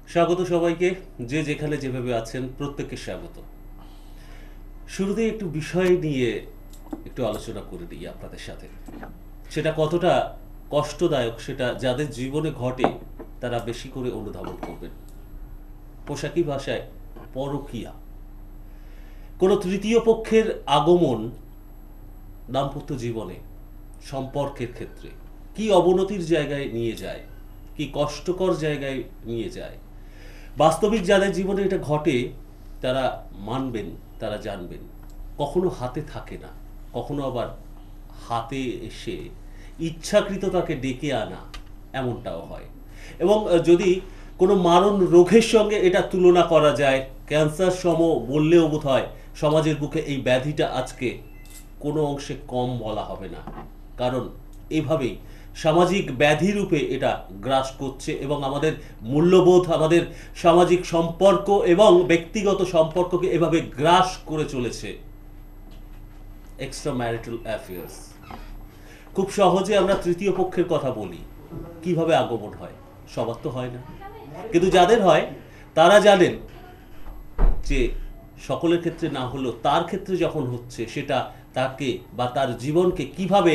স্বাগত সবাইকে, যে যেখানে যেভাবে আছেন প্রত্যেককে স্বাগত। শুরুতে একটু বিষয় নিয়ে একটু আলোচনা করে দিই আপনাদের সাথে। সেটা কতটা কষ্টদায়ক সেটা যাদের জীবনে ঘটে তারা বেশি করে অনুধাবন করবেন। পোশাকি ভাষায় পরকীয়া, কোনো তৃতীয় পক্ষের আগমন দাম্পত্য জীবনে, সম্পর্কের ক্ষেত্রে কি অবনতির জায়গায় নিয়ে যায়, কি কষ্টকর জায়গায় নিয়ে যায়। বাস্তবিক যাদের জীবনে এটা ঘটে তারা মানবেন, তারা জানবেন কখনো হাতে থাকে না, কখনো আবার হাতে এসে ইচ্ছাকৃত তাকে ডেকে আনা এমনটাও হয়। এবং যদি কোনো মারণ রোগের সঙ্গে এটা তুলনা করা যায়, ক্যান্সার সম বললেও বোধ হয় সমাজের বুকে এই ব্যাধিটা আজকে কোনো অংশে কম বলা হবে না। কারণ এভাবেই সামাজিক ব্যাধি রূপে এটা গ্রাস করছে এবং আমাদের মূল্যবোধ, আমাদের সামাজিক সম্পর্ক এবং ব্যক্তিগত সম্পর্ককে এভাবে গ্রাস করে চলেছে এক্সট্রা ম্যারিটাল অ্যাফেয়ার্স। খুব সহজে আমরা তৃতীয় পক্ষের কথা বলি, কিভাবে আগমন হয়, সবার তো হয় না, কিন্তু যাদের হয় তারা জানেন যে সকলের ক্ষেত্রে না হলেও তার ক্ষেত্রে যখন হচ্ছে সেটা তাকে বা তার জীবনকে কিভাবে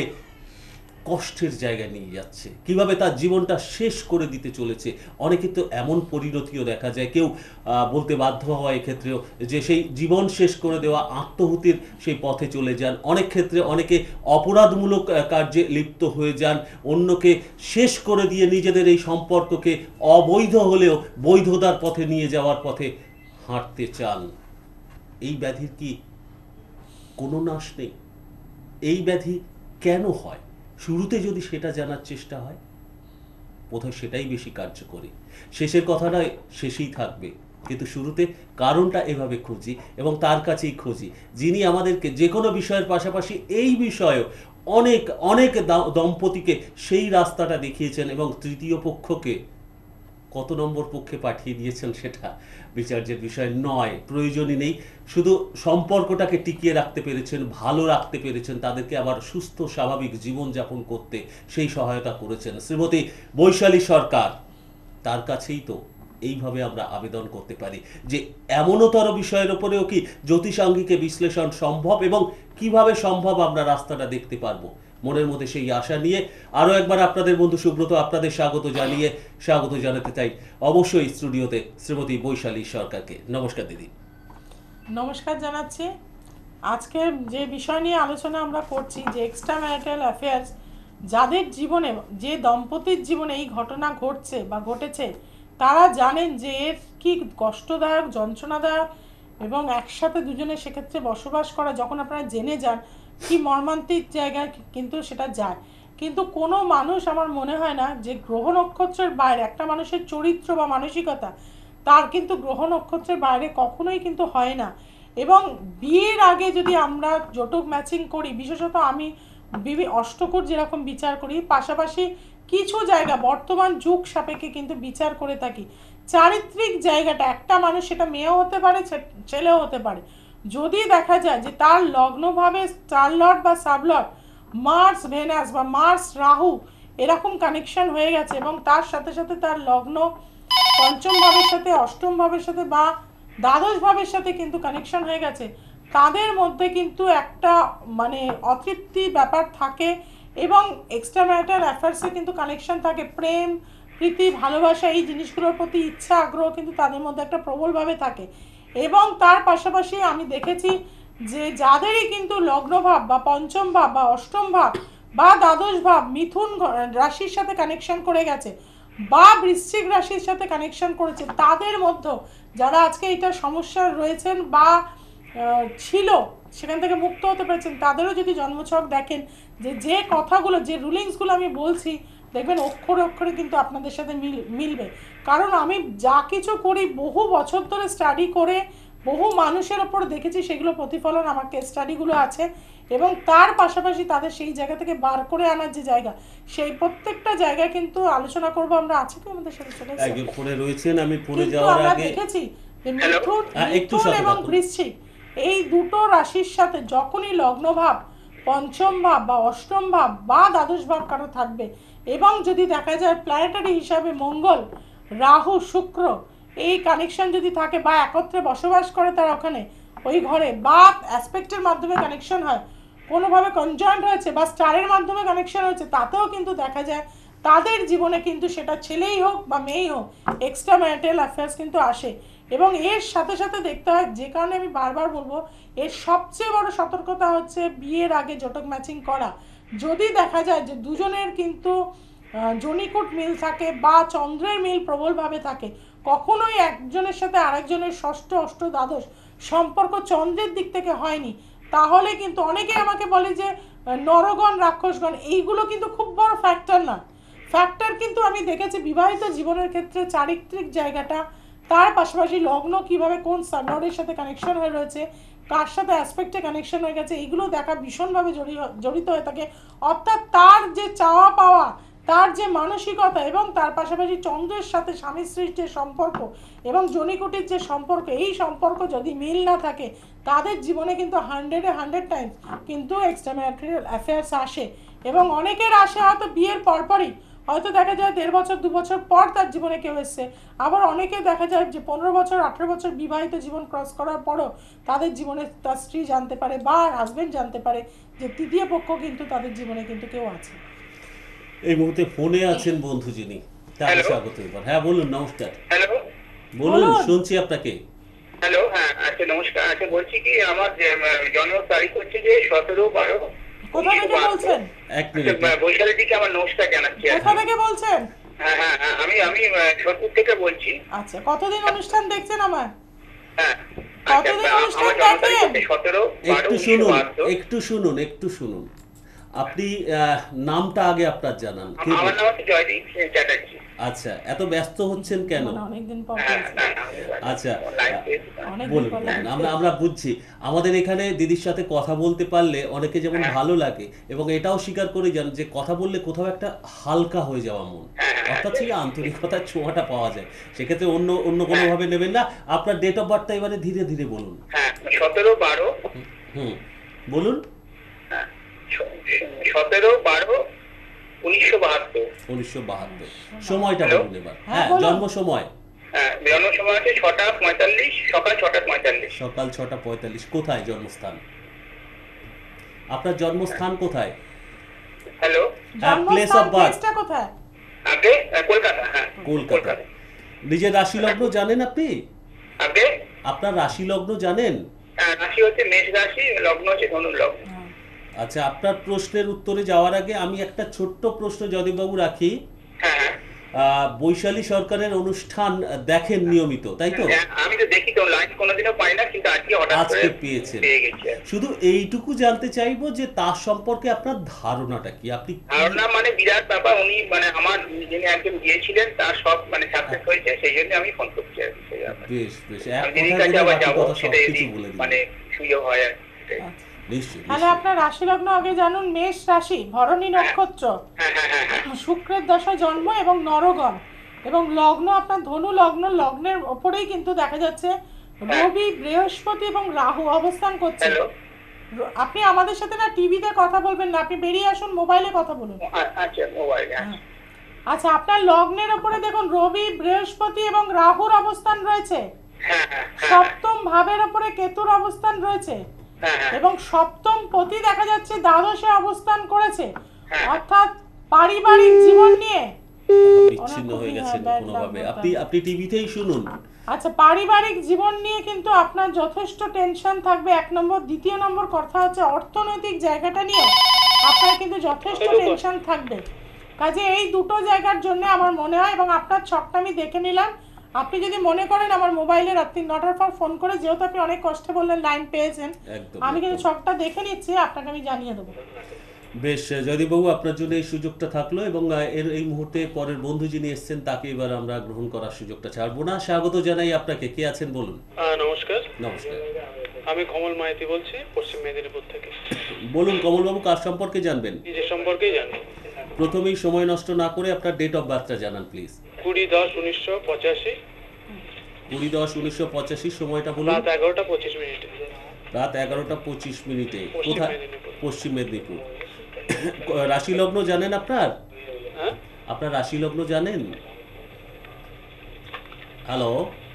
কষ্টের জায়গায় নিয়ে যাচ্ছে, কিভাবে তার জীবনটা শেষ করে দিতে চলেছে। অনেকে তো এমন পরিণতিও দেখা যায়, কেউ বলতে বাধ্য হয় এক্ষেত্রেও যে সেই জীবন শেষ করে দেওয়া আত্মহুতির সেই পথে চলে যান। অনেক ক্ষেত্রে অনেকে অপরাধমূলক কার্যে লিপ্ত হয়ে যান, অন্যকে শেষ করে দিয়ে নিজেদের এই সম্পর্ককে অবৈধ হলেও বৈধতার পথে নিয়ে যাওয়ার পথে হাঁটতে চান। এই ব্যাধির কি কোনো নাশ নেই? এই ব্যাধি কেন হয়? শুরুতে যদি সেটা জানার চেষ্টা হয় বোধহয় সেটাই বেশি কার্যকরী। শেষের কথাটাই শেষেই থাকবে, কিন্তু শুরুতে কারণটা এভাবে খুঁজি এবং তার কাছেই খুঁজি যিনি আমাদেরকে যে কোনো বিষয়ের পাশাপাশি এই বিষয়েও অনেক অনেক দম্পতিকে সেই রাস্তাটা দেখিয়েছেন এবং তৃতীয় পক্ষকে কত নম্বর পক্ষে পাঠিয়ে দিয়েছেন সেটা বিচার্যের বিষয় নয়, প্রয়োজনই নেই। শুধু সম্পর্কটাকে টিকিয়ে রাখতে পেরেছেন, ভালো রাখতে পেরেছেন, তাদেরকে আবার সুস্থ স্বাভাবিক জীবনযাপন করতে সেই সহায়তা করেছেন শ্রীমতী বৈশালী সরকার। তার কাছেই তো এইভাবে আমরা আবেদন করতে পারি যে এমনতর বিষয়ের ওপরেও কি জ্যোতিষাঙ্গিকে বিশ্লেষণ সম্ভব এবং কিভাবে সম্ভব আমরা রাস্তাটা দেখতে পারবো। মনের মধ্যে সেই আশা নিয়ে আরও একবার আপনাদের বন্ধু সুব্রত আপনাদের স্বাগত জানাতে চাই অবশ্যই স্টুডিওতে শ্রীমতী বৈশালী সরকারকে। নমস্কার দিদি। নমস্কার জানাচ্ছি। আজকে যে বিষয় নিয়ে আলোচনা আমরা করছি যে এক্সট্রা ম্যারিটাল অ্যাফেয়ার্স, যাদের জীবনে, যে দম্পতির জীবনে এই ঘটনা ঘটছে বা ঘটেছে তারা জানেন যে এর কি কষ্টদায়ক, যন্ত্রণাদায়ক এবং একসাথে দুজনে সেক্ষেত্রে বসবাস করা যখন আপনারা জেনে যান কি মর্মান্তিক জায়গায় কিন্তু সেটা যায়। কিন্তু কোনো মানুষ আমার মনে হয় না যে গ্রহ নক্ষত্রের বাইরে একটা মানুষের চরিত্র বা মানসিকতা তার কিন্তু গ্রহ নক্ষত্রের বাইরে কখনোই কিন্তু হয় না। এবং বিয়ের আগে যদি আমরা জটক ম্যাচিং করি, বিশেষত আমি অষ্টকূট যেরকম বিচার করি, পাশাপাশি কিছু জায়গা বর্তমান যুগ সাপেক্ষে কিন্তু বিচার করে থাকি। চারিত্রিক জায়গাটা একটা মানুষ, সেটা মেয়েও হতে পারে ছেলেও হতে পারে, যদি দেখা যায় যে তার লগ্নভাবে স্টার লর্ড বা সাবলর্ড মার্স ভেনাস বা মার্স রাহু এরকম কানেকশন হয়ে গেছে এবং তার সাথে সাথে তার লগ্ন পঞ্চম ভাবের সাথে, অষ্টম ভাবের সাথে বা দ্বাদশ ভাবের সাথে কিন্তু কানেকশন হয়ে গেছে, তাদের মধ্যে কিন্তু একটা মানে অতৃপ্তি ব্যাপার থাকে এবং এক্সট্রা ম্যারিটাল অ্যাফেয়ার্সে কিন্তু কানেকশন থাকে। প্রেম, প্রীতি, ভালোবাসা, এই জিনিসগুলোর প্রতি ইচ্ছা, আগ্রহ কিন্তু তাদের মধ্যে একটা প্রবলভাবে থাকে। এবং তার পাশাপাশি আমি দেখেছি যে যাদেরই কিন্তু লগ্নভাব বা পঞ্চম ভাব বা অষ্টম ভাব বা দ্বাদশ ভাব মিথুন রাশির সাথে কানেকশন করে গেছে বা বৃশ্চিক রাশির সাথে কানেকশন করেছে, তাদের মধ্যে যারা আজকে এটা সমস্যা রয়েছেন বা ছিল সেখান থেকে মুক্ত হতে পেরেছেন, তাদেরও যদি জন্মছক দেখেন যে যে কথাগুলো, যে রুলিংসগুলো আমি বলছি, দেখবেন অক্ষরে অক্ষরে কিন্তু আপনাদের সাথে মিলবে। কারণ আমি যা কিছু করি বহু বছর ধরে স্টাডি করে বহু মানুষের ওপর দেখেছি, সেগুলো প্রতিফলন আমার কেস স্টাডিগুলো আছে এবং তার পাশাপাশি তাদের সেই জায়গা থেকে বার করে আনার যে জায়গা, সেই প্রত্যেকটা জায়গায় কিন্তু আলোচনা করব আমরা। আছে কি আমাদের সাথে চলে একজন ফোনে রয়েছেন, আমি ফোনে কিন্তু যাওয়ার আমরা আগে দেখেছি যে একটু মিথুন সাথে এবং থাকুন। বৃশ্চিক এই দুটো রাশির সাথে যখনই লগ্নভাব, পঞ্চম ভাব বা অষ্টম ভাব বা দ্বাদশ ভাব কারো থাকবে এবং যদি দেখা যায় প্ল্যানেটারি হিসাবে মঙ্গল, রাহু, শুক্র এই কানেকশন যদি থাকে বা একত্রে বসবাস করে তারা ওখানে ওই ঘরে, বা অ্যাসপেক্টের মাধ্যমে কানেকশন হয়, কোনোভাবে কনজয়েন্ট হয়েছে বা স্টারের মাধ্যমে কানেকশন হয়েছে, তাতেও কিন্তু দেখা যায় তাদের জীবনে কিন্তু সেটা ছেলেই হোক বা মেয়েই হোক এক্সট্রা ম্যারিটাল অ্যাফেয়ার্স কিন্তু আসে। এবং এর সাথে সাথে দেখতে হয়, যে কারণে আমি বারবার বলবো এর সবচেয়ে বড় সতর্কতা হচ্ছে বিয়ের আগে জটক ম্যাচিং করা। যদি দেখা যায় যে দুজনের কিন্তু জনিকুট মিল থাকে বা চন্দ্রের মিল প্রবলভাবে থাকে, কখনোই একজনের সাথে আরেকজনের ষষ্ঠ অষ্ট দ্বাদশ সম্পর্ক চন্দ্রের দিক থেকে হয়নি, তাহলে কিন্তু অনেকে আমাকে বলে যে নরগণ রাক্ষসগণ, এইগুলো কিন্তু খুব বড় ফ্যাক্টর না। ফ্যাক্টর কিন্তু আমি দেখেছি বিবাহিত জীবনের ক্ষেত্রে চারিত্রিক জায়গাটা, তার পাশাপাশি লগ্ন কিভাবে কোন সানডের সাথে কানেকশন হয়ে রয়েছে, কার সাথে অ্যাসপেক্টে কানেকশন হয়ে গেছে, এইগুলো দেখা ভীষণভাবে জড়িত হয়ে থাকে। অর্থাৎ তার যে চাওয়া পাওয়া, তার যে মানসিকতা, এবং তার পাশাপাশি চন্দ্রের সাথে স্বামী স্ত্রীর যে সম্পর্ক এবং জনিকুটির যে সম্পর্ক, এই সম্পর্ক যদি মিল না থাকে তাদের জীবনে কিন্তু 100 টাইমস কিন্তু এক্সট্রা ম্যারিটাল অ্যাফেয়ার্স আসে। এবং অনেকের আসে হয়তো বিয়ের পরপরই, হয়তো দেখা যায় 1.5 বছর 2 বছর পর তার জীবনে কেউ এসছে। আবার অনেকে দেখা যায় যে 15 বছর 18 বছর বিবাহিত জীবন ক্রস করার পরও তাদের জীবনে তার স্ত্রী জানতে পারে বা হাজবেন্ড জানতে পারে যে তৃতীয় পক্ষ কিন্তু তাদের জীবনে কিন্তু কেউ আছে। এই মুহূর্তে ফোনে আছেন বন্ধু যিনি, তাকে স্বাগত এবার। হ্যাঁ বলুন, নমস্কার। হ্যালো বলুন, শুনছি আপনাকে। হ্যালো, হ্যাঁ আচ্ছা নমস্কার। আচ্ছা বলছি কি, আমার জন্ম তারিখ হচ্ছে যে 17/12। কোথা থেকে বলছেন? এক মিনিট। বৈশালীর দিকে আমার নমস্কার জানাচ্ছি। কোথা থেকে বলছেন? হ্যাঁ হ্যাঁ হ্যাঁ, আমি সোদপুর থেকে বলছি। আচ্ছা, কতদিন অনুষ্ঠান দেখছেন আমার? হ্যাঁ কতদিন অনুষ্ঠান আমার জন্ম তারিখ দেখেন? হচ্ছে 17/12 একটু শুনুন, 1972। একটু শুনুন। আপনি নামটা আগে আপনার জানান। কে আমার বলছেন? নাম হচ্ছে জয়দীপ চ্যাটার্জি। আচ্ছা, এত ব্যস্ত হচ্ছেন কেন? মানে অনেকদিন পর হ্যাঁ বলছেন। না, না, আচ্ছা, অনেকদিন বলুন পর বলুন। আমরা বুঝছি। আমাদের এখানে দিদির সাথে কথা বলতে পারলে অনেকে যেমন ভালো লাগে, এবং এটাও স্বীকার করে যান যে কথা বললে কোথাও একটা হালকা হয়ে যাওয়া মন, অর্থাৎ সেই আন্তরিকতার ছোঁয়াটা পাওয়া যায়। সেক্ষেত্রে অন্য কোনোভাবে নেবেন না। আপনার ডেট অফ বার্থটা এবারে ধীরে ধীরে বলুন। হ্যাঁ 17/12। হুম, বলুন। 17/12 1972। 1972। সময়টা হ্যালো? বলুন এবার। হ্যাঁ, হ্যাঁ, বলুন। জন্ম সময়। হ্যাঁ জন্ম সময় হচ্ছে 6:45, সকাল 6:45। সকাল 6:45। কোথায় জন্মস্থান? আপনার জন্মস্থান কোথায়? হ্যালো, প্লেস জন্মস্থান অফ বার্থ। প্লেসটা কোথায়? আগে কলকাতা। হ্যাঁ কলকাতা। নিজের রাশি লগ্ন জানেন আপনি? আগে আপনার রাশি লগ্ন জানেন? রাশি হচ্ছে মেষ রাশি, লগ্ন হচ্ছে ধনু লগ্ন। আচ্ছা, আপনার প্রশ্নের উত্তরে যাওয়ার আগে আমি একটা ছোট্ট প্রশ্ন যদিবাবু রাখি। হ্যাঁ হ্যাঁ বৈশালী সরকারের অনুষ্ঠান দেখেন নিয়মিত, তাই তো? হ্যাঁ, আমি তো দেখি তো, লাইভ কোনোদিনও পাই না, কিন্তু আজকে হঠাৎ করে আজকে পেয়েছেন। পেয়ে গেছি। শুধু এইটুকু জানতে চাইবো যে তার সম্পর্কে আপনার ধারণাটা কি? আপনি ধারণা মানে বিরাট ব্যাপার। উনি মানে আমার যিনি একজন গিয়েছিলেন তার সব মানে সাকসেস হয়েছে, সেই জন্য আমি ফোন করছি আর কি। সেই ব্যাপারে বেশ বেশ, এক আমি দিদির কথায় কাছে বোধহয় আবার বাকি যাবো, কথা সেটা যদি সবকিছু বলে মানে দিলেন। সুযোগ হয় আর কি। সেটাই। নিশ্চয়ই তাহলে নিশ্চয়ই। আপনার রাশি লগ্ন আগে জানুন। মেষ রাশি, ভরণী নক্ষত্র, হ্যাঁ হ্যাঁ হ্যাঁ হ্যাঁ শুক্রের দশায় জন্ম এবং নরগণ, এবং লগ্ন আপনার ধনু লগ্ন। লগ্নের ওপরেই কিন্তু দেখা যাচ্ছে রবি, বৃহস্পতি এবং রাহু অবস্থান করছে। হ্যালো, আপনি আমাদের সাথে না টিভিতে কথা বলবেন না, আপনি বেরিয়ে আসুন, মোবাইলে কথা বলুন। আচ্ছা মোবাইল। আচ্ছা, আপনার লগ্নের ওপরে দেখুন রবি, বৃহস্পতি এবং রাহুর অবস্থান রয়েছে। হ্যাঁ হ্যাঁ হ্যাঁ সপ্তম ভাবের ওপরে কেতুর অবস্থান রয়েছে, হ্যাঁ হ্যাঁ এবং সপ্তম পতি দেখা যাচ্ছে দ্বাদশে অবস্থান করেছে। হ্যাঁ। অর্থাৎ পারিবারিক জীবন নিয়ে বিচ্ছিন্ন হয়ে গেছেন bad কোনোভাবে। luck আপনি টিভিতেই শুনুন। আচ্ছা, পারিবারিক জীবন নিয়ে কিন্তু আপনার যথেষ্ট টেনশন থাকবে, 1 নম্বর। দ্বিতীয় নম্বর কথা হচ্ছে অর্থনৈতিক জায়গাটা নিয়ে আপনার কিন্তু যথেষ্ট টেনশন থাকবে। কাজে এই দুটো জায়গার জন্য আমার মনে হয়, এবং আপনার ছকটা আমি দেখে নিলাম, আপনি যদি মনে করেন আমার মোবাইলে রাত্রি 9টার পর ফোন করে, যেহেতু আপনি অনেক কষ্টে বললেন লাইন পেয়েছেন, একদম, আমি কিন্তু একদম। ছকটা দেখে নিচ্ছি, আপনাকে আমি জানিয়ে দেবো। বেশ, জয়দীপবাবু আপনার জন্য এই সুযোগটা থাকলো, এবং এই মুহূর্তে পরের বন্ধু যিনি এসেছেন তাকে এবার আমরা গ্রহণ করার সুযোগটা ছাড়বো না। স্বাগত জানাই আপনাকে। কে আছেন বলুন। নমস্কার, নমস্কার। আমি কমল মাইতি বলছি পশ্চিম মেদিনীপুর থেকে। বলুন কমলবাবু, কার সম্পর্কে জানবেন? নিজের সম্পর্কেই জানি। প্রথমেই সময় নষ্ট না করে আপনার ডেট অফ বার্থটা জানান প্লিজ। 20/10/1985, 20/10/1985। সময়টা বলুন। রাত 11:25 রাত 11:25। পশ্চিম কোথায়? মেদিনীপুর। পশ্চিম মেদিনীপুর। রাশি লগ্ন জানেন আপনার? হ্যাঁ আপনার রাশি লগ্ন জানেন? হ্যালো।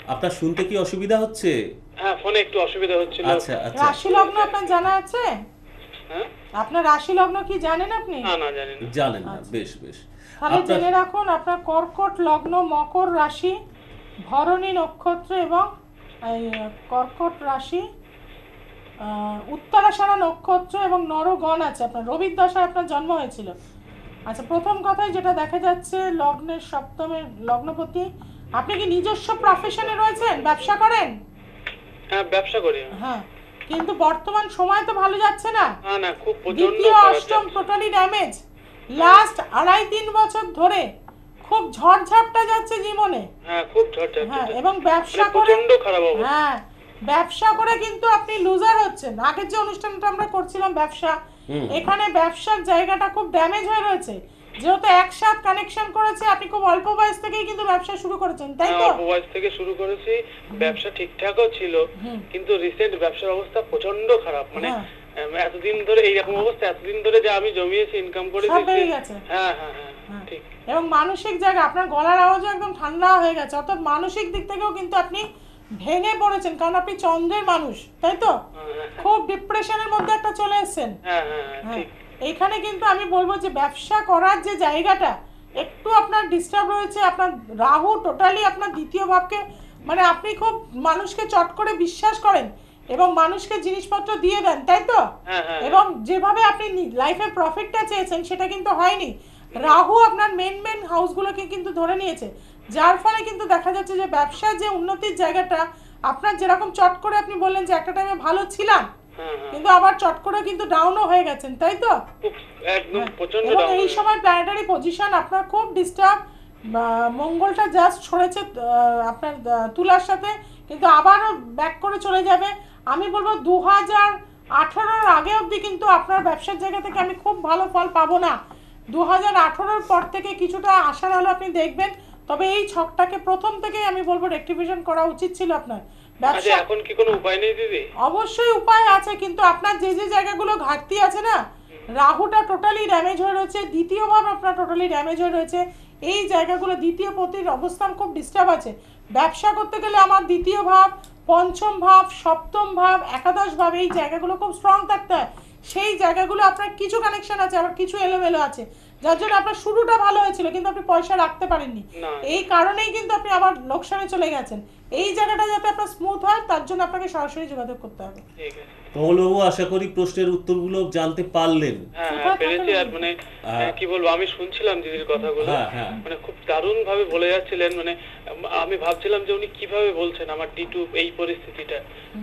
আপনার শুনতে কি অসুবিধা হচ্ছে? হ্যাঁ, ফোনে একটু অসুবিধা হচ্ছিল। আচ্ছা আচ্ছা। রাশি লগ্ন আপনার জানা আছে? হ্যাঁ? আপনার রাশি লগ্ন কি জানেন আপনি? না, না, জানি না। জানেন না, আচ্ছা। বেশ বেশ। তাহলে আপনার জেনে রাখুন আপনার কর্কট লগ্ন, মকর রাশি, ভরণী নক্ষত্র এবং এই কর্কট রাশি, উত্তরাষাঢ়া নক্ষত্র এবং নরগণ আছে। আপনার রবির দশায় আপনার জন্ম হয়েছিল। আচ্ছা, প্রথম কথাই যেটা দেখা যাচ্ছে লগ্নের সপ্তমের লগ্নপতি, আপনি কি নিজস্ব প্রফেশনে রয়েছেন, ব্যবসা করেন? হ্যাঁ, ব্যবসা করি আমি। হ্যাঁ, কিন্তু বর্তমান সময় তো ভালো যাচ্ছে না। না, না, খুব প্রচন্ড দ্বিতীয় খারাপ অষ্টম যাচ্ছে। Totally damage. লাস্ট 2.5-3 বছর ধরে খুব ঝড়ঝাপটা যাচ্ছে জীবনে। হ্যাঁ, খুব ঝড় যাচ্ছে। হ্যাঁ, এবং ব্যবসা করে প্রচন্ড খারাপ অবস্থা। হ্যাঁ, ব্যবসা করে কিন্তু আপনি লুজার হচ্ছেন। আগের যে অনুষ্ঠানটা আমরা করছিলাম ব্যবসা, এখানে ব্যবসার জায়গাটা খুব ড্যামেজ হয়ে রয়েছে। যেহেতু একসাথে কানেকশন করেছে, আপনি খুব অল্প বয়স থেকেই কিন্তু ব্যবসা শুরু করেছেন, তাই হ্যাঁ, তো? অল্প বয়স থেকে শুরু করেছি, ব্যবসা ঠিকঠাকও ছিল, কিন্তু রিসেন্ট ব্যবসার অবস্থা প্রচন্ড খারাপ। মানে হ্যাঁ। এতদিন ধরে এইরকম অবস্থা, এতদিন ধরে যে আমি জমিয়েছি, ইনকাম করেছি, সব বেরিয়ে গেছে। হ্যাঁ, হ্যাঁ, হ্যাঁ, হ্যাঁ। ঠিক। এবং মানসিক জায়গা, আপনার গলার আওয়াজও একদম ঠান্ডা হয়ে গেছে, অর্থাৎ মানসিক দিক থেকেও কিন্তু আপনি ভেঙে পড়েছেন, কারণ আপনি চন্দ্রের মানুষ, তাই তো? খুব ডিপ্রেশনের মধ্যে একটা চলে এসেছেন। হ্যাঁ, হ্যাঁ, হ্যাঁ, হ্যাঁ, ঠিক। এইখানে কিন্তু আমি বলবো যে ব্যবসা করার যে জায়গাটা একটু আপনার ডিস্টার্ব রয়েছে। আপনার রাহু টোটালি আপনার দ্বিতীয় ভাবকে, মানে আপনি খুব মানুষকে চট করে বিশ্বাস করেন এবং মানুষকে জিনিসপত্র দিয়ে দেন, তাই তো? হ্যাঁ, হ্যাঁ, এবং যেভাবে আপনি লাইফে প্রফিটটা চেয়েছেন সেটা কিন্তু হয়নি। রাহু আপনার মেন হাউসগুলোকে কিন্তু ধরে নিয়েছে, যার ফলে কিন্তু দেখা যাচ্ছে যে ব্যবসার যে উন্নতির জায়গাটা আপনার, যেরকম চট করে আপনি বললেন যে একটা টাইমে ভালো ছিলাম, হ্যাঁ, হ্যাঁ, কিন্তু আবার চট করে কিন্তু ডাউনও হয়ে গেছেন, তাই তো? খুব একদম প্রচন্ড এবং down এই হয়ে সময় প্ল্যানেটারি পজিশন আপনার খুব ডিস্টার্ব। মঙ্গলটা জাস্ট ছড়েছে আপনার তুলার সাথে, কিন্তু আবারও ব্যাক করে চলে যাবে। আমি বলবো 2018-র আগে অবধি কিন্তু আপনার ব্যবসার জায়গা থেকে আমি খুব ভালো ফল পাবো না। 2018-র পর থেকে কিছুটা আশার আলো আপনি দেখবেন, তবে এই ছকটাকে প্রথম থেকেই আমি বলবো রেক্টিফিকেশন করা উচিত ছিল আপনার আচ্ছা, ব্যবসা। এখন কি কোনো উপায় নেই দিদি? অবশ্যই উপায় আছে, কিন্তু আপনার যে যে জায়গাগুলো ঘাটতি আছে না, রাহুটা টোটালি ড্যামেজ হয়ে রয়েছে, দ্বিতীয় ভাব আপনার টোটালি ড্যামেজ হয়ে রয়েছে। এই জায়গাগুলো দ্বিতীয় পতির অবস্থান খুব ডিস্টার্ব আছে। ব্যবসা করতে গেলে আমার দ্বিতীয় ভাব, পঞ্চম ভাব, সপ্তম ভাব, একাদশ ভাব, এই জায়গাগুলো খুব স্ট্রং থাকতে হয়। সেই জায়গাগুলো আপনার কিছু কানেকশন আছে, আবার কিছু এলোমেলো আছে, যার জন্য আপনার শুরুটা ভালো হয়েছিল কিন্তু আপনি পয়সা রাখতে পারেননি। না। এই কারণেই কিন্তু আপনি আবার লোকসানে চলে গেছেন। এই জায়গাটা যাতে আপনার স্মুথ হয়, তার জন্য আপনাকে সরাসরি যোগাযোগ করতে হবে। ঠিক আছে। কমলবাবু, আশা করি প্রশ্নের উত্তরগুলো জানতে পারলেন। হ্যাঁ, কোথায় হ্যাঁ, পেরেছি। থাকেন? আর মানে কি বলবো, আমি শুনছিলাম দিদির কথাগুলো, হ্যাঁ, হ্যাঁ। মানে খুব দারুণ ভাবে বলে যাচ্ছিলেন। মানে আমি ভাবছিলাম যে উনি কিভাবে বলছেন আমার D2 এই পরিস্থিতিটা।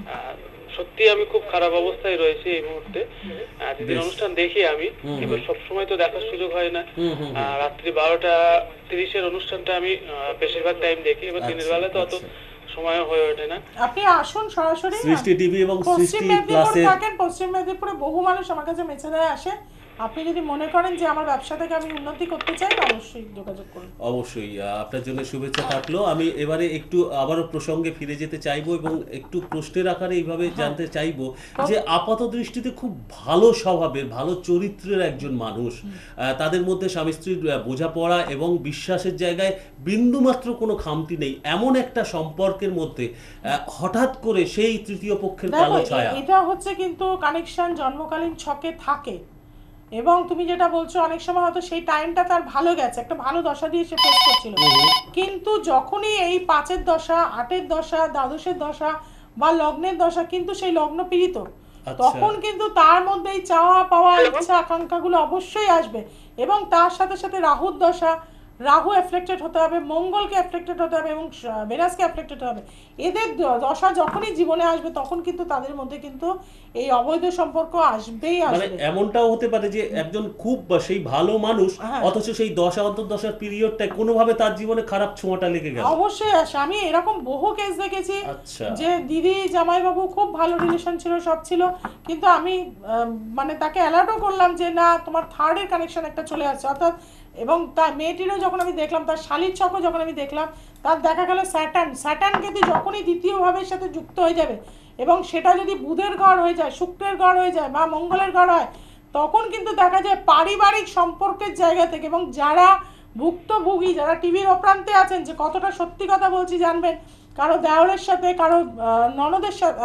সত্যি আমি খুব খারাপ অবস্থায় রয়েছি এই মুহূর্তে। দিদির বেশ। অনুষ্ঠান দেখি আমি, এবার সবসময় তো দেখার সুযোগ হয় না। রাত্রি 12:30-এর অনুষ্ঠানটা আমি বেশিরভাগ টাইম দেখি, এবার দিনের আচ্ছা, বেলা তো অত আচ্ছা। সময় হয়ে ওঠে না। আপনি আসুন সরাসরি। সৃষ্টি টিভি এবং পশ্চিম সৃষ্টি মেদিনীপুর প্লাসের থাকেন, পশ্চিম মেদিনীপুরে বহু মানুষ আমার কাছে মেসেজে আসে। আপনি যদি মনে করেন যে আমার ব্যবসা থেকে আমি উন্নতি করতে চাই, অবশ্যই যোগাযোগ করুন। অবশ্যই আপনার জন্য শুভেচ্ছা থাকলো। আমি এবারে একটু আবারও প্রসঙ্গে ফিরে যেতে চাইবো এবং একটু প্রশ্নের আকারে এইভাবে জানতে চাইবো যে আপাত দৃষ্টিতে খুব ভালো স্বভাবের, ভালো চরিত্রের একজন মানুষ, তাদের মধ্যে স্বামী স্ত্রীর বোঝাপড়া এবং বিশ্বাসের জায়গায় বিন্দুমাত্র কোনো খামতি নেই, এমন একটা সম্পর্কের মধ্যে হঠাৎ করে সেই তৃতীয় পক্ষের কালো ছায়া। এটা হচ্ছে কিন্তু কানেকশন জন্মকালীন ছকে থাকে, এবং তুমি যেটা বলছো অনেক সময় হয়তো সেই টাইমটা তার ভালো গেছে, একটা ভালো দশা দিয়ে সে ফেস করছিল, কিন্তু যখনই এই 5-এর দশা, 8-এর দশা, দ্বাদশের দশা বা লগ্নের দশা, কিন্তু সেই লগ্ন পীড়িত, তখন কিন্তু তার মধ্যে এই চাওয়া পাওয়া ইচ্ছা আকাঙ্ক্ষাগুলো অবশ্যই আসবে। এবং তার সাথে সাথে রাহুর দশা, রাহু এফেক্টেড হতে হবে, মঙ্গলকে এফেক্টেড হতে হবে এবং ভেনাসকে এফেক্টেড হতে হবে। এদের দশা যখনই জীবনে আসবে তখন কিন্তু তাদের মধ্যে কিন্তু এই অবৈধ সম্পর্ক আসবেই মানে আসবে। এমনটাও হতে পারে যে একজন খুব সেই ভালো মানুষ, অথচ সেই দশা অন্তর্দশার পিরিয়ডটা কোনোভাবে তার জীবনে খারাপ ছোঁয়াটা লেগে গেল। অবশ্যই আসে, আমি এরকম বহু কেস দেখেছি। আচ্ছা। যে দিদি জামাইবাবু খুব ভালো রিলেশন ছিল, সব ছিল, কিন্তু আমি মানে তাকে অ্যালার্টও করলাম যে না, তোমার থার্ডের কানেকশন একটা চলে আসছে, অর্থাৎ, এবং তার মেয়েটিরও যখন আমি দেখলাম, তার শালির ছকও যখন আমি দেখলাম, তার দেখা গেল স্যাটার্ন কিন্তু যখনই দ্বিতীয় ভাবের সাথে যুক্ত হয়ে যাবে এবং সেটা যদি বুধের ঘর হয়ে যায়, শুক্রের ঘর হয়ে যায় বা মঙ্গলের ঘর হয়, তখন কিন্তু দেখা যায় পারিবারিক সম্পর্কের জায়গা থেকে, এবং যারা ভুক্তভোগী যারা টিভির অপ্রান্তে আছেন, যে কতটা সত্যি কথা বলছি জানবেন, কারো দেওরের সাথে, কারো ননদের সাথে,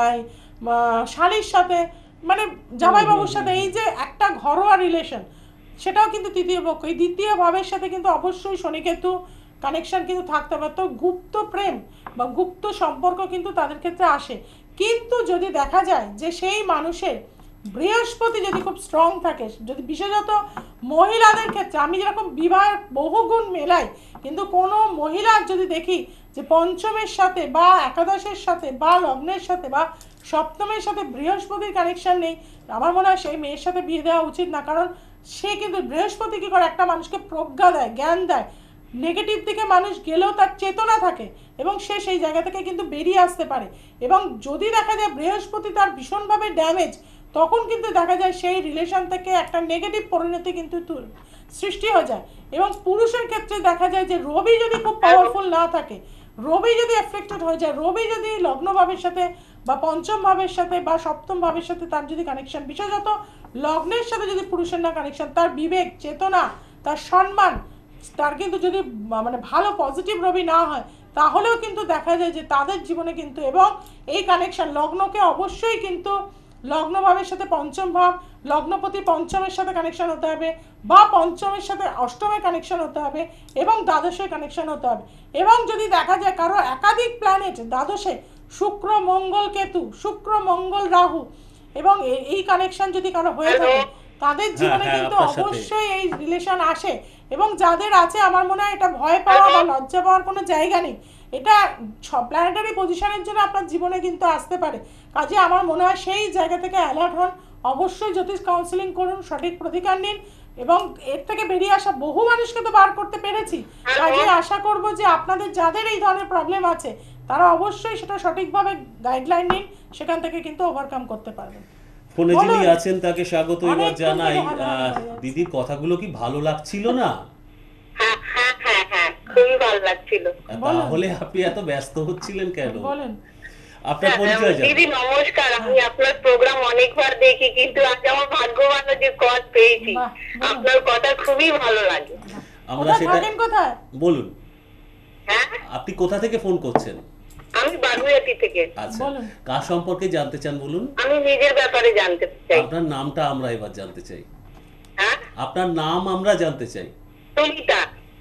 শালির সাথে, মানে জামাইবাবুর সাথে, এই যে একটা ঘরোয়া রিলেশন, সেটাও কিন্তু তৃতীয় পক্ষ। এই দ্বিতীয় ভাবের সাথে কিন্তু অবশ্যই শনিকেতু কানেকশন কিন্তু থাকতে পারে। তো গুপ্ত প্রেম বা গুপ্ত সম্পর্ক কিন্তু তাদের ক্ষেত্রে আসে। কিন্তু যদি দেখা যায় যে সেই মানুষের বৃহস্পতি যদি খুব স্ট্রং থাকে, যদি বিশেষত মহিলাদের ক্ষেত্রে, আমি যেরকম বিবাহের বহুগুণ মেলাই, কিন্তু কোনো মহিলার যদি দেখি যে পঞ্চমের সাথে বা একাদশের সাথে বা লগ্নের সাথে বা সপ্তমের সাথে বৃহস্পতির কানেকশন নেই, আমার মনে হয় সেই মেয়ের সাথে বিয়ে দেওয়া উচিত না। কারণ সে কিন্তু বৃহস্পতি কী করে, একটা মানুষকে প্রজ্ঞা দেয়, জ্ঞান দেয়, নেগেটিভ দিকে মানুষ গেলেও তার চেতনা থাকে এবং সে সেই জায়গা থেকে কিন্তু বেরিয়ে আসতে পারে। এবং যদি দেখা যায় বৃহস্পতি তার ভীষণভাবে ড্যামেজ, তখন কিন্তু দেখা যায় সেই রিলেশন থেকে একটা নেগেটিভ পরিণতি কিন্তু সৃষ্টি হয়ে যায়। এবং পুরুষের ক্ষেত্রে দেখা যায় যে রবি যদি খুব পাওয়ারফুল না থাকে, রবি যদি এফেক্টেড হয়ে যায়, রবি যদি লগ্ন ভাবের সাথে বা পঞ্চম ভাবের সাথে বা সপ্তম ভাবের সাথে তার যদি কানেকশন, বিশেষত লগ্নের সাথে যদি পুরুষের না কানেকশন, তার বিবেক, চেতনা, তার সম্মান, তার কিন্তু যদি মানে ভালো পজিটিভ রবি না হয়, তাহলেও কিন্তু দেখা যায় যে তাদের জীবনে কিন্তু, এবং এই কানেকশন লগ্নকে অবশ্যই কিন্তু লগ্নভাবের সাথে পঞ্চম ভাব, লগ্নপতি পঞ্চমের সাথে কানেকশন হতে হবে, বা পঞ্চমের সাথে অষ্টমের কানেকশন হতে হবে, এবং দ্বাদশের কানেকশন হতে হবে। এবং যদি দেখা যায় কারো একাধিক প্ল্যানেট দ্বাদশে, শুক্র মঙ্গল কেতু, শুক্র মঙ্গল রাহু, এবং এই কানেকশন যদি কারো হয়ে থাকে, তাদের জীবনে কিন্তু অবশ্যই এই রিলেশন আসে। এবং যাদের আছে, আমার মনে হয় এটা ভয় পাওয়া বা লজ্জা পাওয়ার কোনো জায়গা নেই। এটা প্ল্যানেটারি পজিশনের জন্য আপনার জীবনে কিন্তু আসতে পারে। কাজে আমার মনে হয় সেই জায়গা থেকে অ্যালার্ট হন, অবশ্যই জ্যোতিষ কাউন্সিলিং করুন, সঠিক প্রতিকার নিন, এবং এর থেকে বেরিয়ে আসা বহু মানুষকে তো বার করতে পেরেছি। কাজে আশা করব যে আপনাদের যাদের এই ধরনের প্রবলেম আছে, তারা অবশ্যই সেটা সঠিকভাবে গাইডলাইন নিন, সেখান থেকে কিন্তু ওভারকাম করতে পারবেন। ফোনে যিনি আছেন তাকে স্বাগত এবার জানাই। দিদির কথাগুলো কি ভালো লাগছিল না? হ্যাঁ হ্যাঁ হ্যাঁ হ্যাঁ, খুবই ভালো লাগছিল। তাহলে আপনি এত ব্যস্ত হচ্ছিলেন কেন? বলেন। আপনার পরিচয় জানান। দিদি নমস্কার, আমি আপনার প্রোগ্রাম অনেকবার দেখি, কিন্তু আজ আমার ভাগ্য ভালো যে কল পেয়েছি। আপনার কথা খুবই ভালো লাগে। আমরা সেটা কোথায় বলুন। হ্যাঁ, আপনি কোথা থেকে ফোন করছেন? আমি বাগুইয়াটি থেকে। আচ্ছা, কার সম্পর্কে জানতে চান বলুন? আমি নিজের ব্যাপারে জানতে চাই। আপনার নামটা আমরা এবার জানতে চাই। হ্যাঁ, আপনার নাম আমরা জানতে চাই। সুমিতা।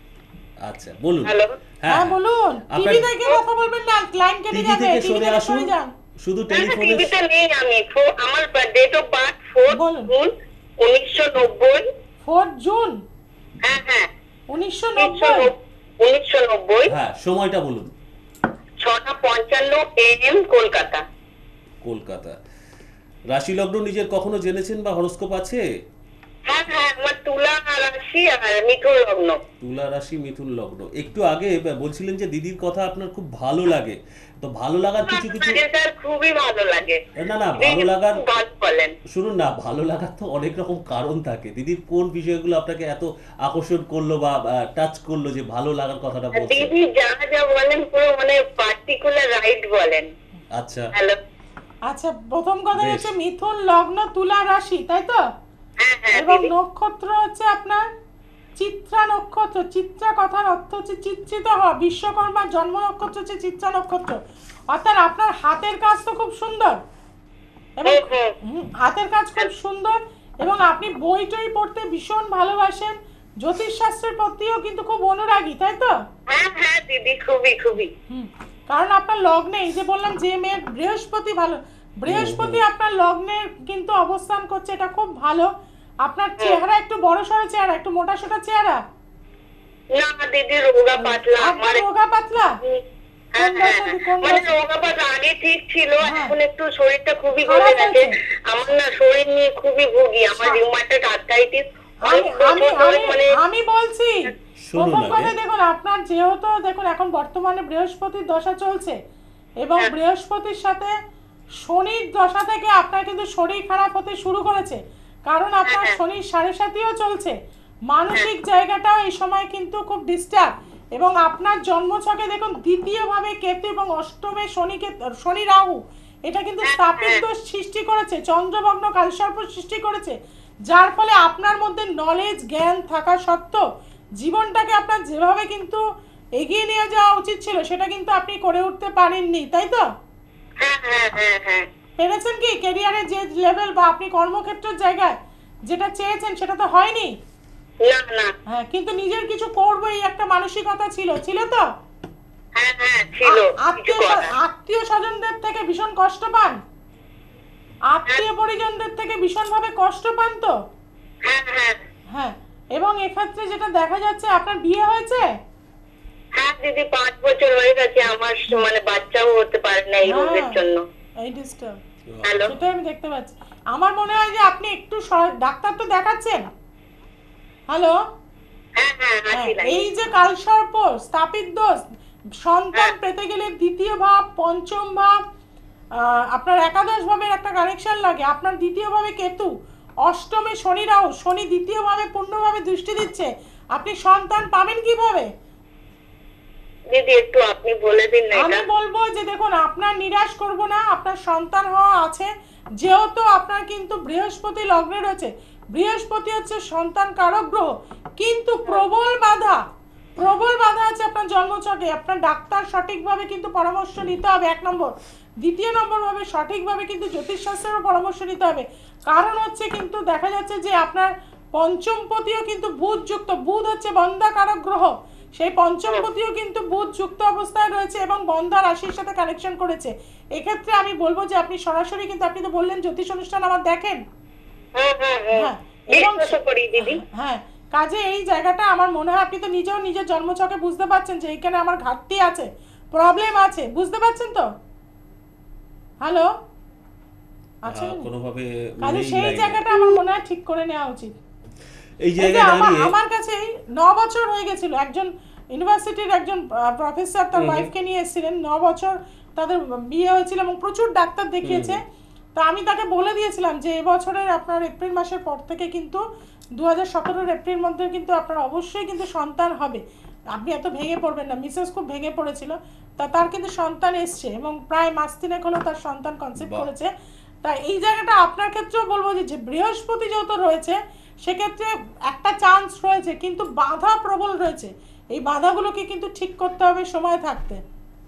আচ্ছা বলুন। হ্যালো, হ্যাঁ বলুন। টিভি থেকে কথা বলবেন না, লাইন কেটে টিভি যাবে। থেকে টিভি সরে থেকে আসুন, সরে যান। শুধু টেলিফোনে। টিভিতে নেই আমি। আমার date of birth 4 June 1990। 4 June হ্যাঁ হ্যাঁ, 1990। 1990। হ্যাঁ, সময়টা বলুন। 6:55 AM, কলকাতা। কলকাতা। রাশি লগ্ন নিজের কখনো জেনেছেন বা হরোস্কোপ আছে? হ্যাঁ হ্যাঁ, আমার তুলা রাশি আর মিথুন লগ্ন। তুলা রাশি মিথুন লগ্ন। একটু আগে বলছিলেন যে দিদির কথা আপনার খুব ভালো লাগে, তো ভালো লাগার কিছু কিছু। স্যার খুবই ভালো লাগে। না না, ভালো লাগার, ভালো বলেন। শুনুন না, ভালো লাগার তো অনেক রকম কারণ থাকে। দিদির কোন বিষয়গুলো আপনাকে এত আকর্ষণ করলো বা টাচ করলো যে ভালো লাগার কথাটা বলছেন? দিদি যা যা বলেন পুরো মানে পার্টিকুলার রাইট বলেন। আচ্ছা হ্যালো। আচ্ছা, প্রথম কথা হচ্ছে মিথুন লগ্ন তুলা রাশি, তাই তো? হ্যাঁ হ্যাঁ, এবং দিদি। নক্ষত্র হচ্ছে আপনার চিত্রা নক্ষত্র। চিত্রা কথার অর্থ হচ্ছে চিত্রিত হওয়া। বিশ্বকর্মার জন্ম নক্ষত্র হচ্ছে চিত্রা নক্ষত্র। অর্থাৎ আপনার হাতের কাজ তো খুব সুন্দর, এবং হাতের কাজ খুব সুন্দর, এবং আপনি বই টই পড়তে ভীষণ ভালোবাসেন। জ্যোতিষশাস্ত্রের প্রতিও কিন্তু খুব অনুরাগী, তাই তো? হ্যাঁ হ্যাঁ দিদি, খুবই খুবই। কারণ আপনার লগ্নে, এই যে বললাম যে মেয়ের বৃহস্পতি ভালো, বৃহস্পতি আপনার লগ্নে কিন্তু অবস্থান করছে, এটা খুব ভালো। আপনার চেহারা একটু বড় সড়ো চেহারা, একটু মোটা সোটা চেহারা না দিদি, রোগা পাতলা। আমার রোগা পাতলা। মানে রোগা পাতলা আগে ঠিক ছিল, এখন একটু শরীরটা খুবই গলে গেছে। আমার না শরীর নিয়ে খুবই ভুগি। আমার রিউমাটয়েড আর্থ্রাইটিস। আমি বলছি প্রথম কথা, দেখুন আপনার যেহেতু দেখুন এখন বর্তমানে বৃহস্পতির দশা চলছে, এবং বৃহস্পতির সাথে শনির দশা থেকে আপনার কিন্তু শরীর খারাপ হতে শুরু করেছে। কারণ আপনার শনির 7.5ও চলছে। মানসিক জায়গাটাও এই সময় কিন্তু খুব ডিস্টার্ব। এবং আপনার জন্মছকে দেখুন দ্বিতীয়ভাবে কেতু এবং অষ্টমে শনি রাহু, এটা কিন্তু স্থাপিত দোষ সৃষ্টি করেছে, চন্দ্রভগ্ন কালসর্প সৃষ্টি করেছে। যার ফলে আপনার মধ্যে নলেজ জ্ঞান থাকা সত্ত্বেও জীবনটাকে আপনার যেভাবে কিন্তু এগিয়ে নিয়ে যাওয়া উচিত ছিল সেটা কিন্তু আপনি করে উঠতে পারেননি, তাই তো? হ্যাঁ হ্যাঁ হ্যাঁ হ্যাঁ পেরেছেন কি ক্যারিয়ারের যে লেভেল বা আপনি কর্মক্ষেত্রের জায়গায় যেটা চেয়েছেন সেটা তো হয়নি। না না হ্যাঁ, কিন্তু নিজের কিছু করবো এই একটা মানসিকতা ছিল তো? হ্যাঁ হ্যাঁ ছিল কিছু করার। আত্মীয় স্বজনদের থেকে ভীষণ কষ্ট পান? আত্মীয় পরিজনদের থেকে ভীষণভাবে কষ্ট পান তো? হ্যাঁ হ্যাঁ হ্যাঁ, এবং এক্ষেত্রে যেটা দেখা যাচ্ছে আপনার বিয়ে হয়েছে? হ্যাঁ দিদি 5 বছর হয়ে গেছে, আমার মানে বাচ্চাও হতে পারে না এই রোগের জন্য। এই ডিস্টার্ব, হ্যালো সেটাই আমি দেখতে পাচ্ছি। আমার মনে হয় যে আপনি একটু ডাক্তার তো দেখাচ্ছেন। হ্যালো, হ্যাঁ হ্যাঁ আছি না এই যে কালসর্প স্থাপিত দোষ, সন্তান পেতে গেলে দ্বিতীয় ভাব, পঞ্চম ভাব, আপনার একাদশ ভাবের একটা কানেকশন লাগে। আপনার দ্বিতীয় ভাবে কেতু, অষ্টমে শনি রাহু, শনি দ্বিতীয় ভাবে পূর্ণভাবে দৃষ্টি দিচ্ছে। আপনি সন্তান পাবেন কিভাবে? দিদি একটু আপনি বলে দিন না আমি এটা। বলবো যে দেখুন, আপনার নিরাশ করব না, আপনার সন্তান হওয়া আছে। যেহেতু আপনার কিন্তু বৃহস্পতি লগ্নে রয়েছে, বৃহস্পতি হচ্ছে সন্তান কারক গ্রহ, কিন্তু প্রবল বাধা আছে আপনার জন্মছকে। আপনার ডাক্তার সঠিকভাবে কিন্তু পরামর্শ নিতে হবে, 1 নম্বর। দ্বিতীয় নম্বর ভাবে সঠিকভাবে কিন্তু জ্যোতিষশাস্ত্রেরও পরামর্শ নিতে হবে। কারণ হচ্ছে কিন্তু দেখা যাচ্ছে যে আপনার পঞ্চমপতিও কিন্তু বুধ যুক্ত, বুধ হচ্ছে বন্ধা কারক গ্রহ, সেই পঞ্চমপতিও কিন্তু বুধ যুক্ত অবস্থায় রয়েছে এবং বন্ধা রাশির সাথে কানেকশন করেছে। এক্ষেত্রে আমি বলবো যে আপনি সরাসরি কিন্তু, আপনি তো বললেন জ্যোতিষ অনুষ্ঠান আমার দেখেন। হ্যাঁ হ্যাঁ হ্যাঁ হ্যাঁ, এবং বিশ্বাস করি দিদি। হ্যাঁ, কাজে এই জায়গাটা আমার মনে হয় আপনি তো নিজেও নিজের জন্মছকে বুঝতে পারছেন যে এইখানে আমার ঘাটতি আছে, প্রবলেম আছে, বুঝতে পারছেন তো? হ্যালো, আচ্ছা, কোনোভাবে কাজে মনেই সেই নাই না। জায়গাটা আমার মনে হয় ঠিক করে নেওয়া উচিত। এই এই যে জায়গায় দাঁড়িয়ে আমার কাছে 9 বছর হয়ে গেছিল, একজন ইউনিভার্সিটির একজন প্রফেসর তার ওয়াইফকে নিয়ে এসেছিলেন, 9 বছর তাদের বিয়ে হয়েছিল এবং প্রচুর ডাক্তার দেখিয়েছে। তো আমি তাকে বলে দিয়েছিলাম যে এবছরের আপনার এপ্রিল মাসের পর থেকে কিন্তু 2017 এপ্রিল মধ্যে কিন্তু আপনার অবশ্যই কিন্তু সন্তান হবে, আপনি এত ভেঙে পড়বেন না। মিসেস খুব ভেঙে পড়েছিল, তার কিন্তু সন্তান এসছে এবং প্রায় মাস 3 হলো তার সন্তান কনসেপ্ট বাহ। করেছে। তা এই জায়গাটা আপনার ক্ষেত্রেও বলবো যে বৃহস্পতি যেহেতু রয়েছে সেক্ষেত্রে একটা চান্স রয়েছে, কিন্তু বাধা প্রবল রয়েছে। এই বাধাগুলোকে কিন্তু ঠিক করতে হবে সময় থাকতে।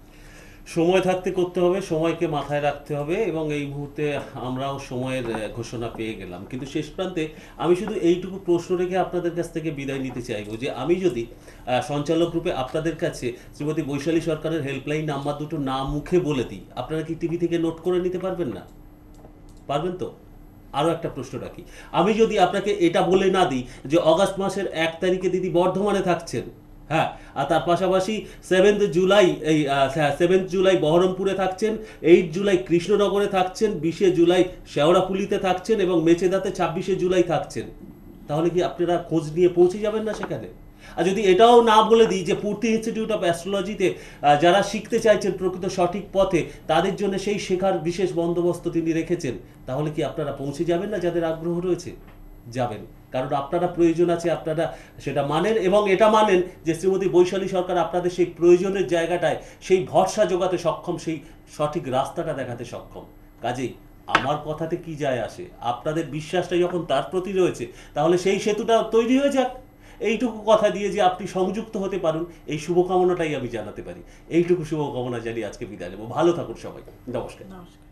সময় থাকতে করতে হবে, সময়কে মাথায় রাখতে হবে, এবং এই মুহূর্তে আমরাও সময়ের ঘোষণা পেয়ে গেলাম। কিন্তু শেষ প্রান্তে আমি শুধু এইটুকু প্রশ্ন রেখে আপনাদের কাছ থেকে বিদায় নিতে চাইবো যে আমি যদি সঞ্চালক রূপে আপনাদের কাছে শ্রীমতী বৈশালী সরকারের হেল্পলাইন নাম্বার দুটো না মুখে বলে দিই, আপনারা কি টিভি থেকে নোট করে নিতে পারবেন না? পারবেন তো? আরও একটা প্রশ্ন রাখি, আমি যদি আপনাকে এটা বলে না দিই যে অগাস্ট মাসের 1 তারিখে দিদি বর্ধমানে থাকছেন, হ্যাঁ, আর তার পাশাপাশি 7 জুলাই বহরমপুরে থাকছেন, 8 জুলাই কৃষ্ণনগরে থাকছেন, 20 জুলাই শেওড়াফুলিতে থাকছেন এবং মেচেদাতে 26 জুলাই থাকছেন, তাহলে কি আপনারা খোঁজ নিয়ে পৌঁছে যাবেন না সেখানে? আর যদি এটাও না বলে দিই যে পূর্তি ইনস্টিটিউট অফ অ্যাস্ট্রোলজিতে যারা শিখতে চাইছেন প্রকৃত সঠিক পথে, তাদের জন্য সেই শেখার বিশেষ বন্দোবস্ত তিনি রেখেছেন, তাহলে কি আপনারা পৌঁছে যাবেন না? যাদের আগ্রহ রয়েছে যাবেন, কারণ আপনারা প্রয়োজন আছে, আপনারা সেটা মানেন এবং এটা মানেন যে শ্রীমতী বৈশালী সরকার আপনাদের সেই প্রয়োজনের জায়গাটায় সেই ভরসা যোগাতে সক্ষম, সেই সঠিক রাস্তাটা দেখাতে সক্ষম। কাজেই আমার কথাতে কি যায় আসে, আপনাদের বিশ্বাসটা যখন তার প্রতি রয়েছে তাহলে সেই সেতুটা তৈরি হয়ে যাক। এইটুকু কথা দিয়ে যে আপনি সংযুক্ত হতে পারুন, এই শুভকামনাটাই আমি জানাতে পারি। এইটুকু শুভকামনা জানিয়ে আজকে বিদায় নেব। ভালো থাকুন সবাই, নমস্কার। নমস্কার।